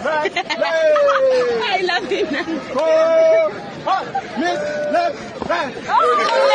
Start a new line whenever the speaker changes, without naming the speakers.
right, left.
I love him.
Go, up, miss, left, right.